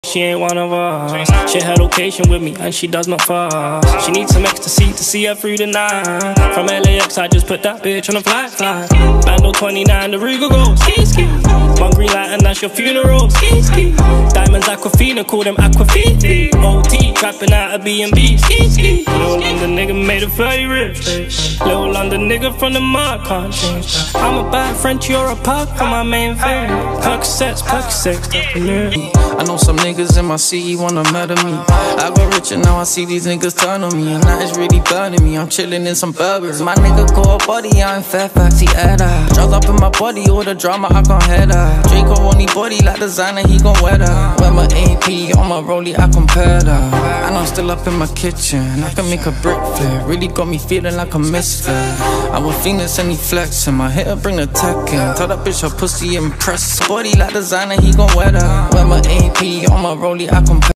She ain't one of us. Share her location with me and she does not fuss. She needs some ecstasy to see her through the night. From LAX I just put that bitch on a flight. Bando 29, the Regal goes ski ski. One green light and that's your funeral. Ski ski. Diamonds Aquafina, call them Aquafina. OT trapping out a B&B. Ski ski. Little London nigga made a very rich. Little London nigga from the mud can't change. I'm a bad French, you're a pug for my main thing. Percocets, I know some niggas in my city wanna murder me. I got rich and now I see these niggas turn on me. And that is really burning me, I'm chilling in some Burberry. My nigga got a body, I'm Fairfax, he had her. Drugs up in my body, all the drama, I can't head her. Draco only body like designer, he gon' wear her. Wear my AP on my rollie, I compare her. And I'm still up in my kitchen, I can make a brick flip. Really got me feeling like a misfit. I'm a Phoenix and he flexing, my hitter bring the tech in. Tell that bitch her pussy impressed. Body like designer, he gon' wear her. Wear my AP on my rollie, I compare.